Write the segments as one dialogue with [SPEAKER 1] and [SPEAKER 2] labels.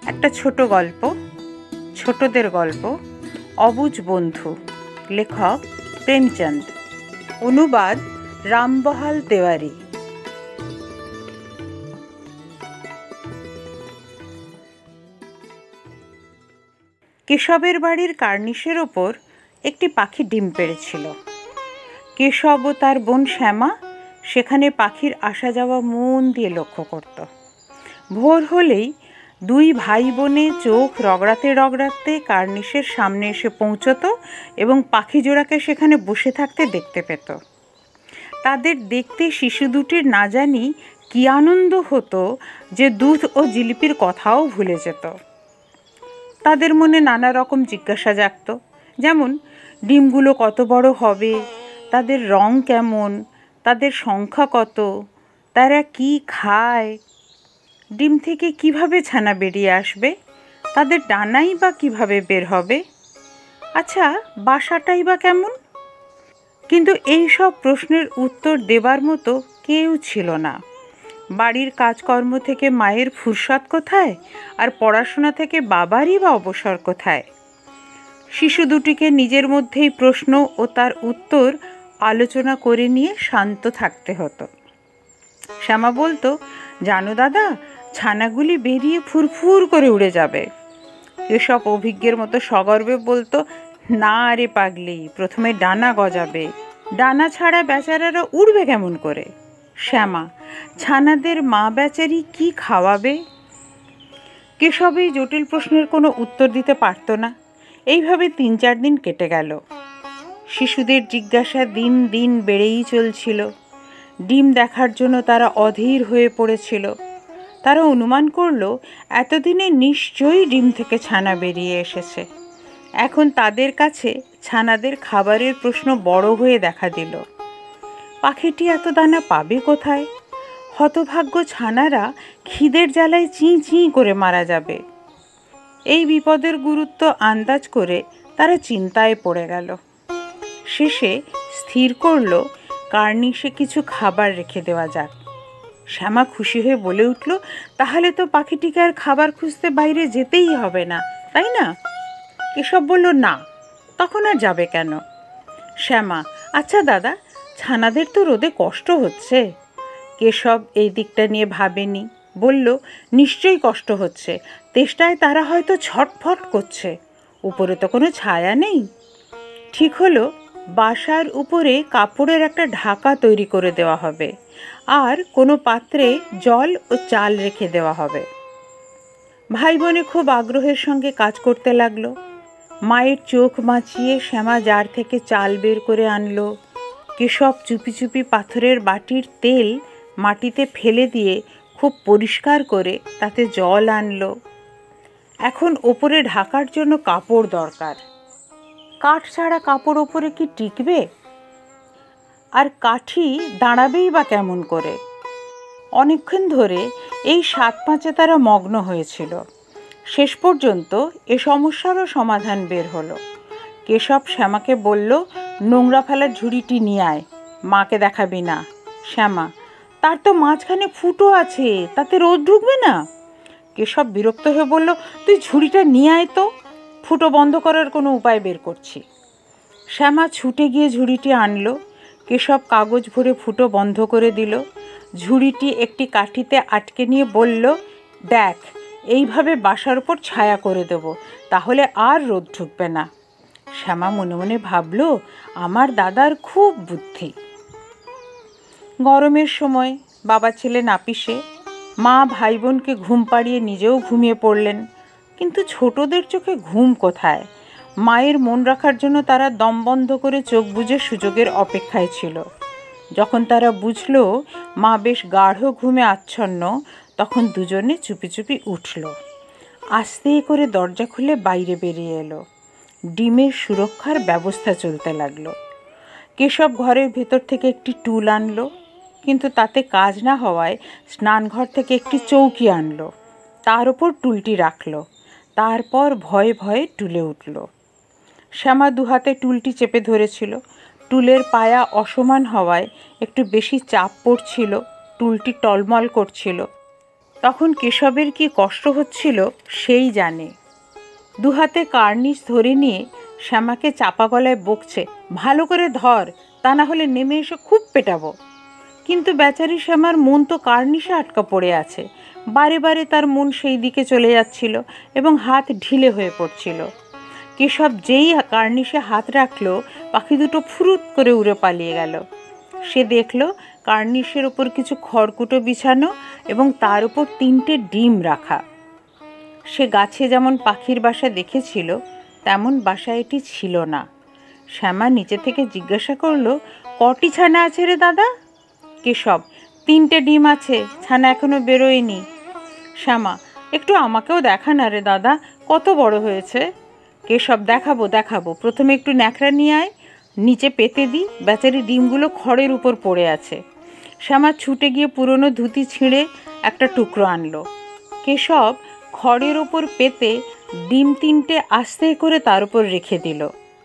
[SPEAKER 1] একটা ছোট গল্প, ছোটদের গল্প, অবুঝ বন্ধু। লেখক প্রেমচন্দ, অনুবাদ রামবহাল তেওয়ারি। কেশবের বাড়ির কার্নিশের ওপর একটি পাখি ডিম পেড়েছিল। কেশব ও তার বোন শ্যামা সেখানে পাখির আসা যাওয়া মন দিয়ে লক্ষ্য করত। ভোর হলেই দুই ভাই বোনে চোখ রগড়াতে রগড়াতে কার্নিশের সামনে এসে পৌঁছত এবং পাখি জোড়াকে সেখানে বসে থাকতে দেখতে পেত। তাদের দেখতে শিশু দুটির না জানি কী আনন্দ হতো যে দুধ ও জিলিপির কথাও ভুলে যেত। তাদের মনে নানা রকম জিজ্ঞাসা জাগত, যেমন ডিমগুলো কত বড় হবে, তাদের রং কেমন, তাদের সংখ্যা কত, তারা কি খায়, ডিম থেকে কিভাবে ছানা বেরিয়ে আসবে, তাদের ডানাই বা কিভাবে বের হবে, আচ্ছা বাসাটাই বা কেমন। কিন্তু এই সব প্রশ্নের উত্তর দেবার মতো কেউ ছিল না। বাড়ির কাজকর্ম থেকে মায়ের ফুরসত কোথায়, আর পড়াশোনা থেকে বাবারই বা অবসর কোথায়। শিশু দুটিকে নিজের মধ্যেই প্রশ্ন ও তার উত্তর আলোচনা করে নিয়ে শান্ত থাকতে হতো। শ্যামা বলতো, জানো দাদা, ছানাগুলি বেরিয়ে ফুরফুর করে উড়ে যাবে। এসব অভিজ্ঞের মতো সগর্বে বলতো, না রে পাগলি, প্রথমে ডানা গজাবে, ডানা ছাড়া বেচারারা উড়বে কেমন করে। শ্যামা, ছানাদের মা বেচারি কি খাওয়াবে? কেশব এই জটিল প্রশ্নের কোনো উত্তর দিতে পারত না। এইভাবে 3-4 দিন কেটে গেল। শিশুদের জিজ্ঞাসা দিন দিন বেড়েই চলছিল। ডিম দেখার জন্য তারা অধীর হয়ে পড়েছিল। তারা অনুমান করল এতদিনে নিশ্চয়ই ডিম থেকে ছানা বেরিয়ে এসেছে। এখন তাদের কাছে ছানাদের খাবারের প্রশ্ন বড় হয়ে দেখা দিল। পাখিটি এত দানা পাবে কোথায়? হতভাগ্য ছানারা খিদের জ্বালায় চিঁ চিঁ করে মারা যাবে। এই বিপদের গুরুত্ব আন্দাজ করে তারা চিন্তায় পড়ে গেল। শেষে স্থির করল কার্নিশে কিছু খাবার রেখে দেওয়া যাক। শ্যামা খুশি হয়ে বলে উঠল, তাহলে তো পাখিটিকে আর খাবার খুঁজতে বাইরে যেতেই হবে না, তাই না? কেশব বলল, না, তখন আর যাবে কেন? শ্যামা, আচ্ছা দাদা, ছানাদের তো রোদে কষ্ট হচ্ছে। কেশব এই দিকটা নিয়ে ভাবেনি, বলল, নিশ্চয়ই কষ্ট হচ্ছে, তেষ্টায় তারা হয়তো ছটফট করছে। উপরে তো কোনো ছায়া নেই। ঠিক হলো, বাসার উপরে কাপড়ের একটা ঢাকা তৈরি করে দেওয়া হবে, আর কোনো পাত্রে জল ও চাল রেখে দেওয়া হবে। ভাই বোনে খুব আগ্রহের সঙ্গে কাজ করতে লাগলো। মায়ের চোখ বাঁচিয়ে শ্যামা জার থেকে চাল বের করে আনলো। কেশব চুপি চুপি পাথরের বাটির তেল মাটিতে ফেলে দিয়ে খুব পরিষ্কার করে তাতে জল আনলো। এখন ওপরে ঢাকার জন্য কাপড় দরকার। কাঠ ছাড়া কাপড় ওপরে কি টিকবে? আর কাঠি দাঁড়াবেই বা কেমন করে? অনেকক্ষণ ধরে এই সাত পাঁচে তারা মগ্ন হয়েছিল। শেষ পর্যন্ত এ সমস্যারও সমাধান বের হলো। কেশব শ্যামাকে বলল, নোংরা ফেলার ঝুড়িটি নিয়ে আয়, মাকে দেখাবি না। শ্যামা, তার তো মাঝখানে ফুটো আছে, তাতে রোদ ঢুকবে না। কেশব বিরক্ত হয়ে বলল, তুই ঝুড়িটা নিয়ে আয় তো, ফুটো বন্ধ করার কোনো উপায় বের করছি। শ্যামা ছুটে গিয়ে ঝুড়িটি আনলো। কেশব কাগজ ভরে ফুটো বন্ধ করে দিল। ঝুড়িটি একটি কাঠিতে আটকে নিয়ে বলল, দেখ, এইভাবে বাসার উপর ছায়া করে দেব, তাহলে আর রোদ ঢুকবে না। শ্যামা মনে মনে ভাবল, আমার দাদার খুব বুদ্ধি। গরমের সময় বাবা ছেলে নাপিসে। মা ভাই বোনকে ঘুম পাড়িয়ে নিজেও ঘুমিয়ে পড়লেন। কিন্তু ছোটদের চোখে ঘুম কোথায়? মায়ের মন রাখার জন্য তারা দম বন্ধ করে চোখ বুজে সুযোগের অপেক্ষায় ছিল। যখন তারা বুঝল মা বেশ গাঢ় ঘুমে আচ্ছন্ন, তখন দুজনে চুপি চুপি উঠল। আস্তে করে দরজা খুলে বাইরে বেরিয়ে এলো। ডিমের সুরক্ষার ব্যবস্থা চলতে লাগলো। কেশব ঘরের ভেতর থেকে একটি টুল আনলো, কিন্তু তাতে কাজ না হওয়ায় স্নানঘর থেকে একটি চৌকি আনলো, তার ওপর টুলটি রাখলো। তারপর ভয়ে ভয়ে টুলে উঠল। শ্যামা দুহাতে টুলটি চেপে ধরেছিল। টুলের পায়া অসমান হওয়ায় একটু বেশি চাপ পড়ছিল, টুলটি টলমল করছিল। তখন কেশবের কি কষ্ট হচ্ছিল সেই জানে। দুহাতে কার্নিশ ধরে নিয়ে শ্যামাকে চাপা গলায় বকছে, ভালো করে ধর, তা না হলে নেমে এসে খুব পেটাবো। কিন্তু বেচারি শ্যামার মন তো কার্নিশে আটকা পড়ে আছে। বারে বারে তার মন সেই দিকে চলে যাচ্ছিল এবং হাত ঢিলে হয়ে পড়ছিল। কেশব যেই কার্নিশে হাত রাখলো, পাখি দুটো ফুরুত করে উড়ে পালিয়ে গেল। সে দেখল কার্নিশের ওপর কিছু খড়কুটো বিছানো এবং তার উপর 3টে ডিম রাখা। সে গাছে যেমন পাখির বাসা দেখেছিল তেমন বাসা এটি ছিল না। শ্যামা নিচে থেকে জিজ্ঞাসা করল, কটি ছানা আছে রে দাদা? কেশব, 3টে ডিম আছে, ছানা এখনো বেরোয়নি। শ্যামা, একটু আমাকেও দেখা না রে দাদা, কত বড় হয়েছে। কেশব, দেখাবো, প্রথমে একটু ন্যাকড়া নিয়ে আয়, নিচে পেতে দিই, বেচারি ডিমগুলো খড়ের উপর পড়ে আছে। শ্যামা ছুটে গিয়ে পুরনো ধুতি ছিঁড়ে একটা টুকরো আনলো। কেশব খড়ের ওপর পেতে ডিম 3টে আস্তে করে তার উপর রেখে দিল।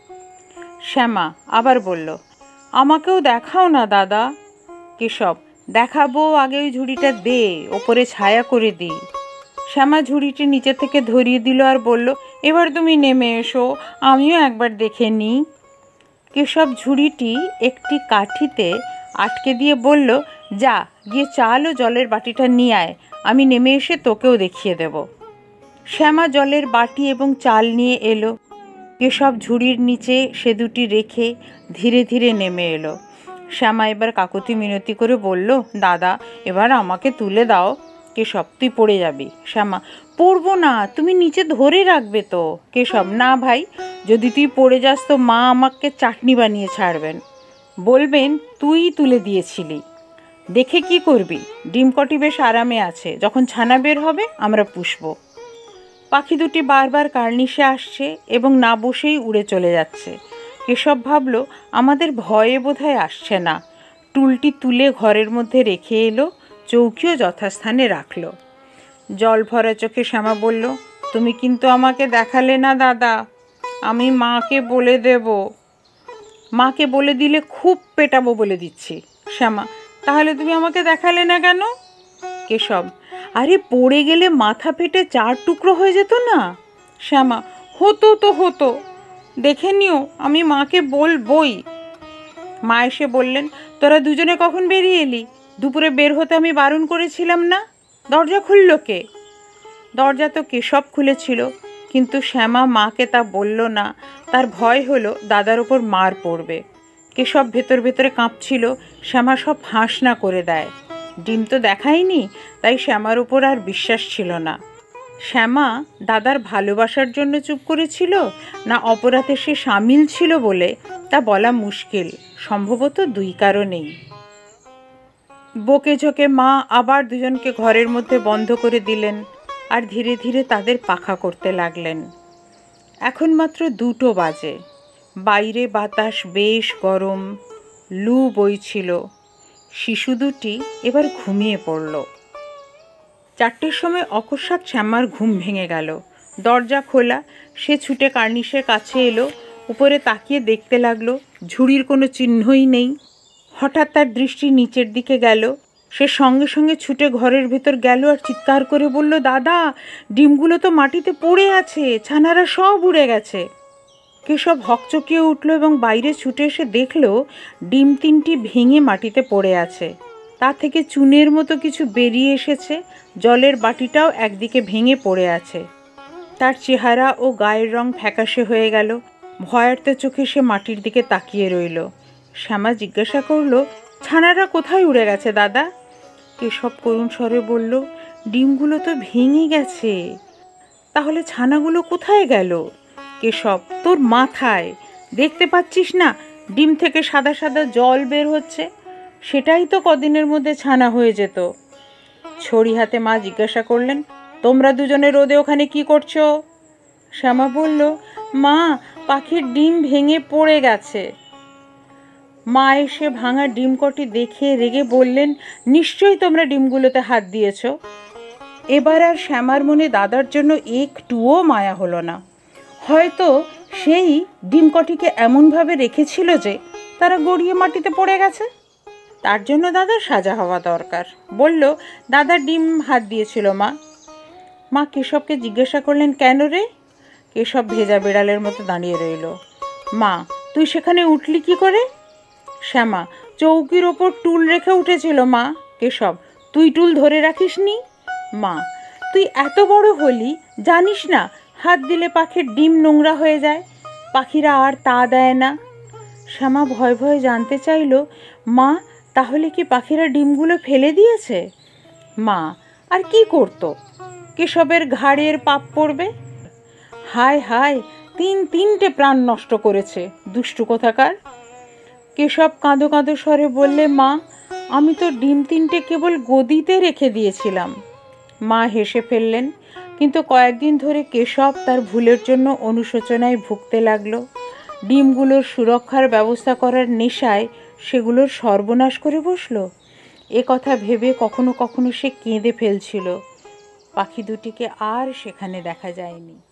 [SPEAKER 1] শ্যামা আবার বলল, আমাকেও দেখাও না দাদা। কেশব, দেখাবো, আগে ওই ঝুড়িটা দে, ওপরে ছায়া করে দিই। শ্যামা ঝুড়িটি নিচে থেকে ধরিয়ে দিল আর বলল, এবার তুমি নেমে এসো, আমিও একবার দেখে নিই। কেশব ঝুড়িটি একটি কাঠিতে আটকে দিয়ে বলল, যা গিয়ে চাল ও জলের বাটিটা নিয়ে আয়, আমি নেমে এসে তোকেও দেখিয়ে দেব। শ্যামা জলের বাটি এবং চাল নিয়ে এলো। কেশব ঝুড়ির নিচে সে দুটি রেখে ধীরে ধীরে নেমে এলো। শ্যামা এবার কাকুতি মিনতি করে বলল, দাদা এবার আমাকে তুলে দাও। কেশব, তুই পড়ে যাবি। শ্যামা, পড়বো না, তুমি নিচে ধরে রাখবে তো। কেশব, না ভাই, যদি তুই পড়ে যাস তো মা আমাকে চাটনি বানিয়ে ছাড়বেন, বলবেন তুই তুলে দিয়েছিলি। দেখে কি করবি, ডিম কটি বেশ আরামে আছে, যখন ছানা বের হবে আমরা পুষবো। পাখি দুটি বারবার কার্নিশে আসছে এবং না বসেই উড়ে চলে যাচ্ছে। কেশব ভাবল, আমাদের ভয়ে বোধহয় আসছে না। টুলটি তুলে ঘরের মধ্যে রেখে এলো, চৌকিও যথাস্থানে রাখল। জল ভরা চোখে শ্যামা বলল, তুমি কিন্তু আমাকে দেখালে না দাদা, আমি মাকে বলে দেব। মাকে বলে দিলে খুব পেটাবো বলে দিচ্ছি। শ্যামা, তাহলে তুমি আমাকে দেখালে না কেন? কেশব, আরে পড়ে গেলে মাথা ফেটে 4 টুকরো হয়ে যেত না। শ্যামা, হতো, দেখে নিও, আমি মাকে বলবই। মা এসে বললেন, তোরা দুজনে কখন বেরিয়ে এলি? দুপুরে বের হতে আমি বারণ করেছিলাম না? দরজা খুলল কে? দরজা তো কেশব খুলেছিল, কিন্তু শ্যামা মাকে তা বলল না। তার ভয় হলো দাদার ওপর মার পড়বে। কেশব ভেতরে কাঁপছিল, শ্যামা সব ফাঁস না করে দেয়। ডিম তো দেখায়নি, তাই শ্যামার উপর আর বিশ্বাস ছিল না। শ্যামা দাদার ভালোবাসার জন্য চুপ করেছিল না অপরাধে সে সামিল ছিল বলে তা বলা মুশকিল। সম্ভবত 2 কারণেই। বকে ঝোঁকে মা আবার দুজনকে ঘরের মধ্যে বন্ধ করে দিলেন আর ধীরে ধীরে তাদের পাখা করতে লাগলেন। এখন মাত্র 2টো বাজে। বাইরে বাতাস বেশ গরম, লু বইছিল। শিশু দুটি এবার ঘুমিয়ে পড়ল। 4টের সময় অকস্মাৎ শ্যামার ঘুম ভেঙে গেল। দরজা খোলা, সে ছুটে কার্নিশের কাছে এলো, উপরে তাকিয়ে দেখতে লাগলো, ঝুড়ির কোনো চিহ্নই নেই। হঠাৎ তার দৃষ্টি নিচের দিকে গেল। সে সঙ্গে সঙ্গে ছুটে ঘরের ভেতর গেল আর চিৎকার করে বলল, দাদা, ডিমগুলো তো মাটিতে পড়ে আছে, ছানারা সব উড়ে গেছে। কেশব হকচকিয়ে উঠল এবং বাইরে ছুটে এসে দেখল ডিম 3টি ভেঙে মাটিতে পড়ে আছে। তা থেকে চুনের মতো কিছু বেরিয়ে এসেছে। জলের বাটিটাও একদিকে ভেঙে পড়ে আছে। তার চেহারা ও গায়ের রং ফ্যাকাশে হয়ে গেল। ভয়ার্ত চোখে সে মাটির দিকে তাকিয়ে রইল। শ্যামা জিজ্ঞাসা করল, ছানারা কোথায় উড়ে গেছে দাদা? কেশব করুণ স্বরে বলল, ডিমগুলো তো ভেঙে গেছে। তাহলে ছানাগুলো কোথায় গেল? কেশব, তোর মাথায়, দেখতে পাচ্ছিস না ডিম থেকে সাদা সাদা জল বের হচ্ছে? সেটাই তো কদিনের মধ্যে ছানা হয়ে যেত। ছড়ি হাতে মা জিজ্ঞাসা করলেন, তোমরা দুজনে রোদে ওখানে কি করছো? শ্যামা বলল, মা, পাখির ডিম ভেঙে পড়ে গেছে। মা এসে ভাঙা ডিম কটি দেখে রেগে বললেন, নিশ্চয়ই তোমরা ডিমগুলোতে হাত দিয়েছ। এবার আর শ্যামার মনে দাদার জন্য একটুও মায়া হলো না। হয়তো সেই ডিম কটিকে এমনভাবে রেখেছিল যে তারা গড়িয়ে মাটিতে পড়ে গেছে। তার জন্য দাদার সাজা হওয়া দরকার। বলল, দাদা ডিম হাত দিয়েছিল মা। মা কেশবকে জিজ্ঞাসা করলেন, কেন রে? কেশব ভেজা বিড়ালের মতো দাঁড়িয়ে রইল। মা, তুই সেখানে উঠলি কি করে? শ্যামা, চৌকির ওপর টুল রেখে উঠেছিল মা। কেশব, তুই টুল ধরে রাখিস নি? মা, তুই এত বড় হলি, জানিস না হাত দিলে পাখির ডিম নোংরা হয়ে যায়, পাখিরা আর তা দেয় না। শ্যামা ভয় ভয়ে জানতে চাইল, মা, তাহলে কি পাখিরা ডিমগুলো ফেলে দিয়েছে? মা, আর কি করতো? কেশবের ঘাড়ের পাপ পড়বে। হায় হায়, তিনটে প্রাণ নষ্ট করেছে, দুষ্টু কোথাকার। কেশব কাঁদো কাঁদো স্বরে বললে, মা, আমি তো ডিম 3টে কেবল গদিতে রেখে দিয়েছিলাম। মা হেসে ফেললেন, কিন্তু কয়েকদিন ধরে কেশব তার ভুলের জন্য অনুশোচনায় ভুগতে লাগলো। ডিমগুলোর সুরক্ষার ব্যবস্থা করার নেশায় সেগুলোর সর্বনাশ করে বসলো। এ কথা ভেবে কখনো কখনো সে কেঁদে ফেলছিল। পাখি দুটিকে আর সেখানে দেখা যায়নি।